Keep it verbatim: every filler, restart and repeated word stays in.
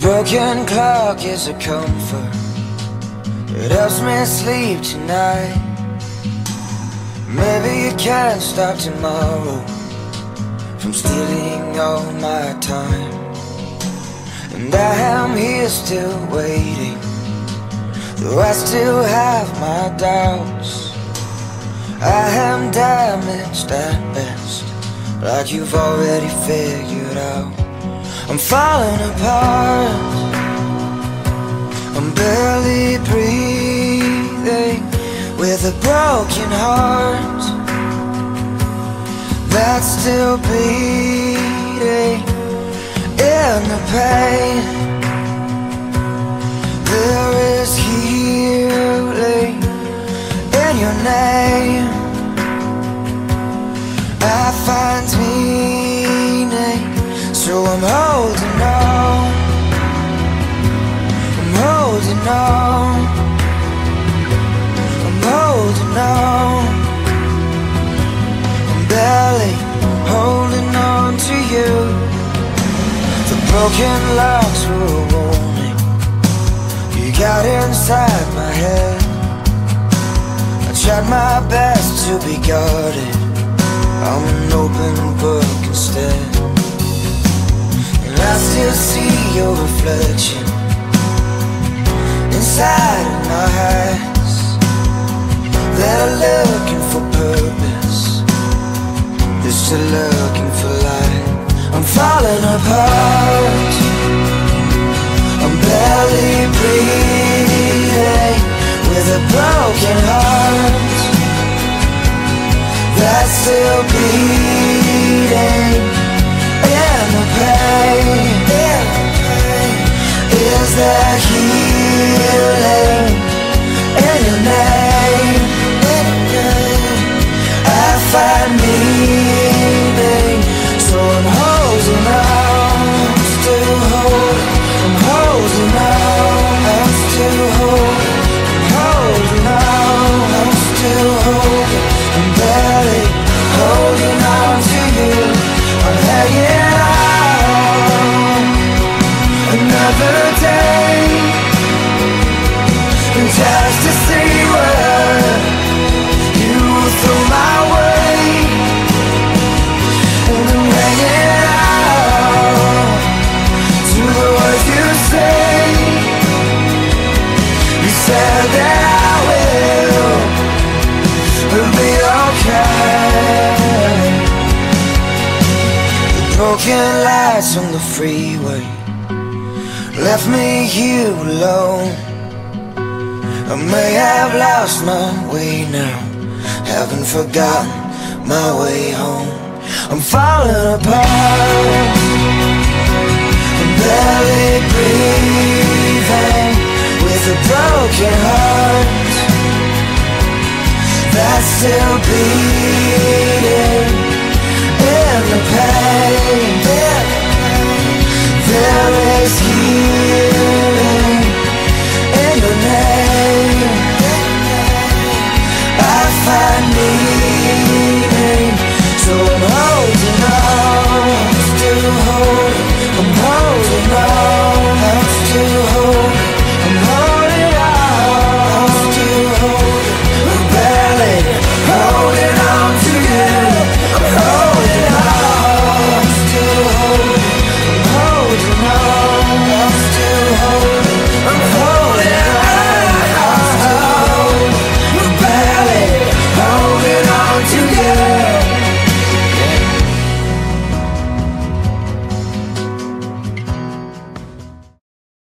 broken clock is a comfort. It helps me sleep tonight. Maybe you can't stop tomorrow from stealing all my time. And I am here still waiting, though I still have my doubts. I am damaged at best, like you've already figured out. I'm falling apart, I'm barely breathing, with a broken heart that's still bleeding. In the pain, there is healing in your name. I find meaning, so I'm holding on, I'm holding on, I'm holding on. I'm barely holding on to you. The broken locks were a warning. You got inside my head. I tried my best to be guarded. I'm an open book instead. And I still see your reflection inside of my eyes that are looking for purpose, they're still looking for light. I'm falling apart, I'm barely breathing, with a broken heart that's still bleeding. In the pain, in the pain, is there healing in your name? In your name, I find meaning, so I'm holding on, I'm still holding, I'm holding on, I'm still holding, I'm holding on, I'm still holding, I'm barely holding on to you. I'm hanging on another day, and just to see what you throw my way. And I'm hanging on to the words you say. You said that I will, will be okay. The broken lights on the freeway left me here alone. I may have lost my way now, haven't forgotten my way home. I'm falling apart, I'm barely breathing, with a broken heart that's still bleeding. In the pain, there is